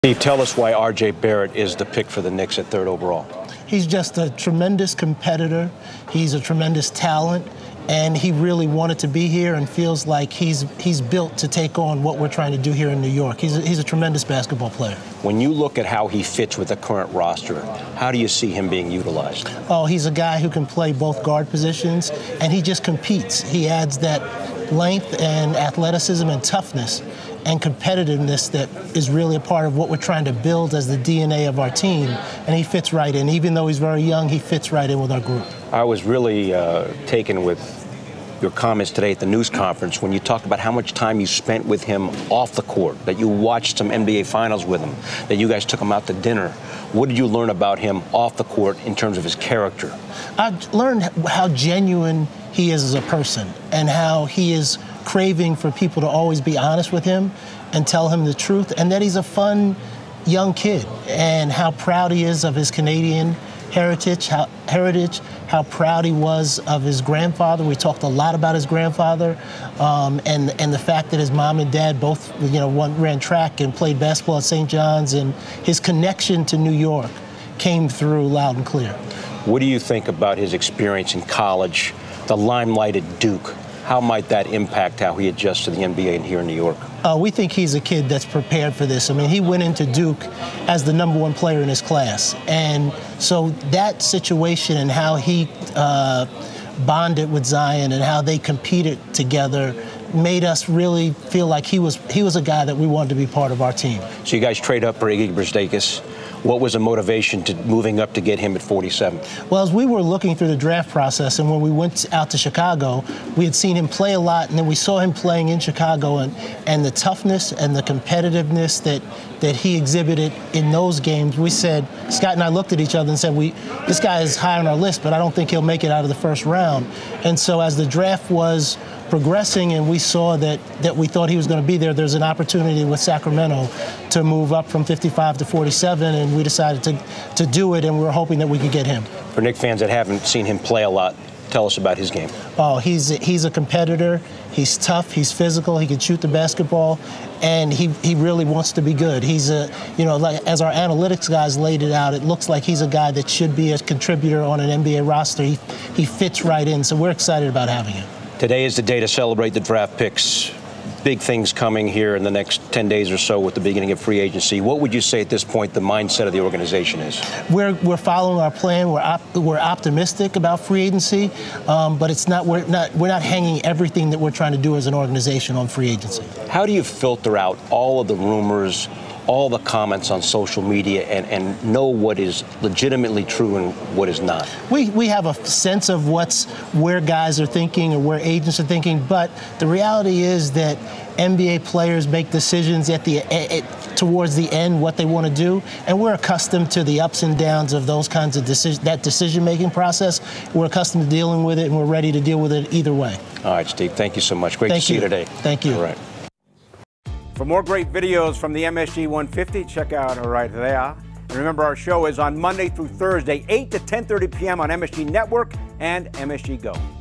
Steve, tell us why R.J. Barrett is the pick for the Knicks at third overall. He's just a tremendous competitor. He's a tremendous talent, and he really wanted to be here and feels like he's built to take on what we're trying to do here in New York. He's a tremendous basketball player. When you look at how he fits with the current roster, how do you see him being utilized? Oh, he's a guy who can play both guard positions, and he just competes. He adds that length and athleticism and toughness and competitiveness that is really a part of what we're trying to build as the DNA of our team, and he fits right in. Even though he's very young, he fits right in with our group. I was really taken with your comments today at the news conference when you talked about how much time you spent with him off the court, that you watched some NBA Finals with him, that you guys took him out to dinner. What did you learn about him off the court in terms of his character? I learned how genuine he is as a person and how he is craving for people to always be honest with him and tell him the truth, and that he's a fun young kid, and how proud he is of his Canadian heritage, how proud he was of his grandfather. We talked a lot about his grandfather, and the fact that his mom and dad both, one ran track and played basketball at St. John's, and his connection to New York came through loud and clear. What do you think about his experience in college, the limelight at Duke? How might that impact how he adjusts to the NBA and here in New York? We think he's a kid that's prepared for this. I mean, he went into Duke as the #1 player in his class. And so that situation and how he bonded with Zion and how they competed together made us really feel like he was a guy that we wanted to be part of our team. So you guys trade up for Iggy Brzdeikis. What was the motivation to moving up to get him at 47? Well, as we were looking through the draft process, and when we went out to Chicago, we had seen him play a lot, and then we saw him playing in Chicago, and the toughness and the competitiveness that he exhibited in those games. We said, Scott and I looked at each other and said, this guy is high on our list, but I don't think he'll make it out of the first round. And so as the draft was progressing and we saw that we thought he was going to be there, there's an opportunity with Sacramento to move up from 55 to 47, and we decided to do it, and we were hoping that we could get him. For Knicks fans that haven't seen him play a lot, tell us about his game. Oh, he's a competitor. He's tough. He's physical. He can shoot the basketball, and he really wants to be good. He's like as our analytics guys laid it out, it looks like he's a guy that should be a contributor on an NBA roster. He fits right in, so we're excited about having him. Today is the day to celebrate the draft picks. Big things coming here in the next 10 days or so with the beginning of free agency. What would you say at this point the mindset of the organization is? We're following our plan. We're optimistic about free agency, but we're not hanging everything that we're trying to do as an organization on free agency. How do you filter out all of the rumors, all the comments on social media, and know what is legitimately true and what is not? We have a sense of where guys are thinking or where agents are thinking, but the reality is that NBA players make decisions towards the end what they want to do, and we're accustomed to the ups and downs of those kinds of decision-making process. We're accustomed to dealing with it, and we're ready to deal with it either way. All right, Steve, thank you so much. Great to see you today. Thank you. All right. For more great videos from the MSG 150, check out right there. And remember, our show is on Monday through Thursday, 8 to 10:30 p.m. on MSG Network and MSG Go.